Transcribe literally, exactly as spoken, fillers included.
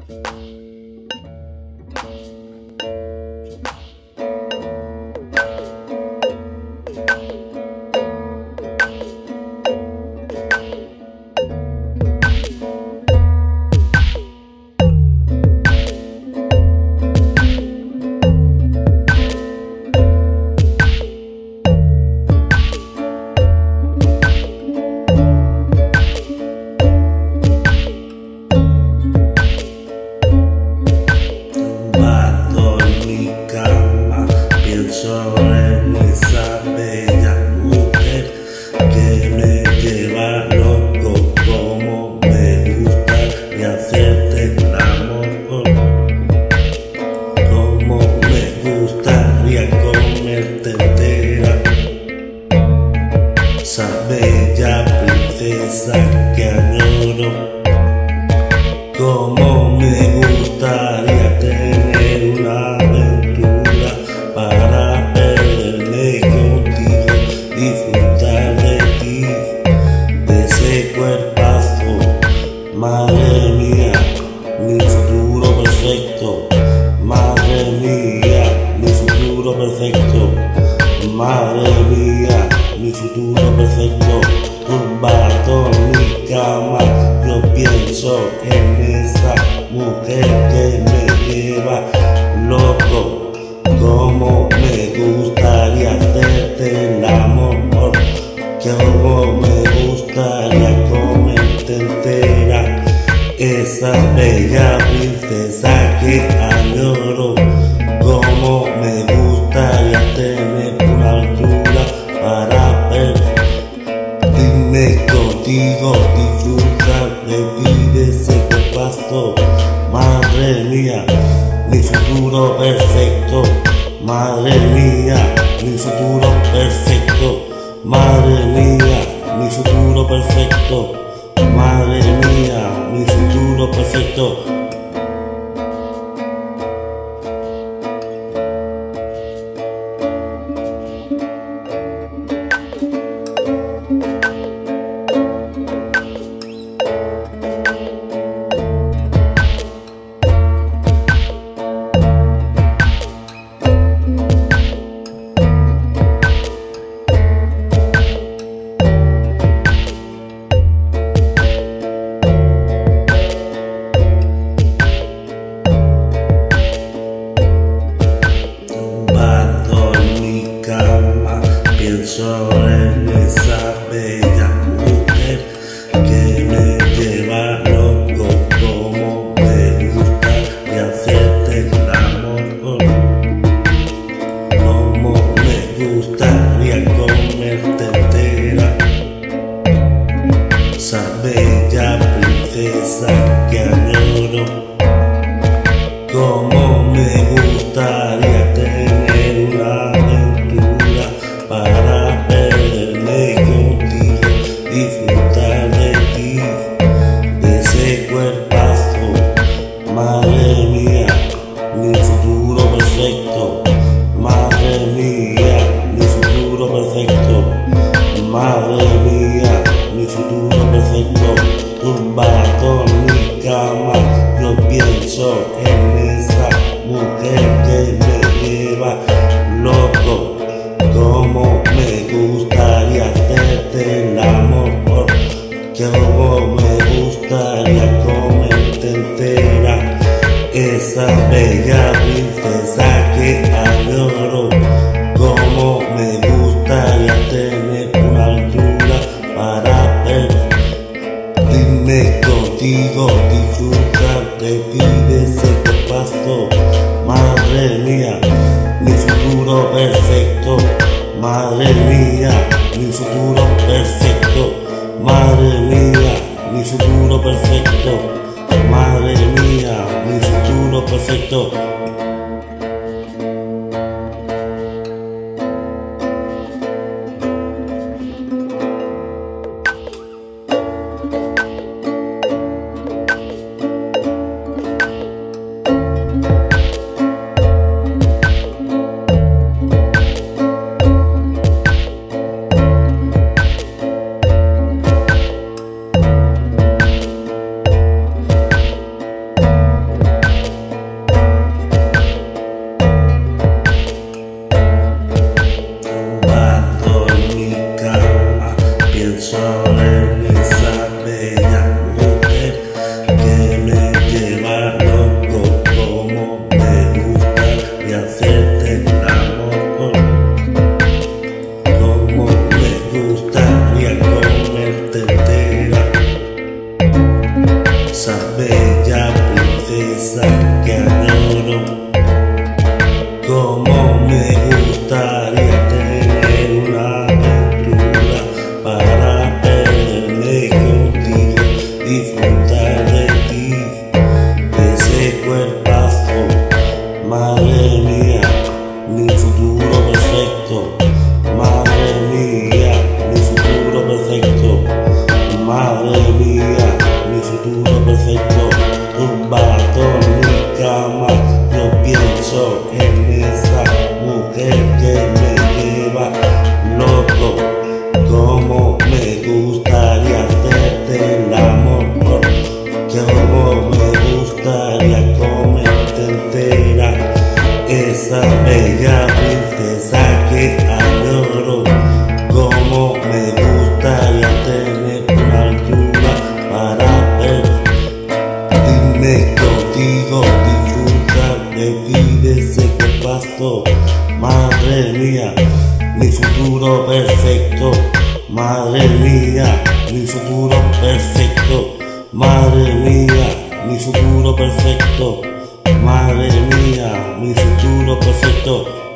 Bella princesa que añoro, como me gustaría tener una aventura para perderme contigo, disfrutar de ti, de ese cuerpazo. Madre mía, mi futuro perfecto. Madre mía, mi futuro perfecto. Madre mía, mi futuro perfecto. Tumbado en mi cama, yo pienso en esa mujer que me lleva loco. Como me gustaría hacerte el amor, como me gustaría comerte entera. Esa bella princesa que añoro, como me gustaría tener una altura para perderme contigo, disfrutar de vida ese cuerpazo. Madre mía, mi futuro perfecto. Madre mía, mi futuro perfecto. Madre mía, mi futuro perfecto. Madre mía, mi futuro perfecto. Pienso en esa bella mujer que me lleva loco, como me gusta y hacerte el amor, como me gustaría comerte entera. Esa bella princesa que añoro, como me gustaría tener una aventura para perderme contigo, disfrutar de ti, de ese cuerpazo. Madre mía, mi futuro perfecto. Madre mía, mi futuro perfecto. Madre mía, mi futuro perfecto. Tumbado en mi cama, yo pienso en esa mujer que me lleva loco. Como me gustaría hacerte el amor, como me gustaría comerte entera. Esa bella princesa que añoro, como me gustaría tener una altura para perderme contigo, disfrutar de vida ese cuerpazo. Madre mía, mi futuro perfecto. Madre mía, mi futuro perfecto. Madre mía, mi futuro perfecto. Madre mía, mi futuro perfecto. esa bella princesa que adoro. Como me gustaría tener una aventura para perderme contigo, disfrutar de ti, de ese cuerpazo. Madre mía, mi futuro perfecto. Madre mía, mi futuro perfecto. Madre mía, mi futuro perfecto. Tumbado en mi cama, yo pienso en esa mujer que me lleva loco. Como me gustaría hacerte el amor, como me gustaría comerte entera. Esa bella princesa que adoro. Como me gustaría tener una aventura para ver, dime contigo, disfrutar de vida, ese que pasó. Madre mía, mi futuro perfecto. Madre mía, mi futuro perfecto. Madre mía, mi futuro perfecto. Madre mía, mi futuro perfecto.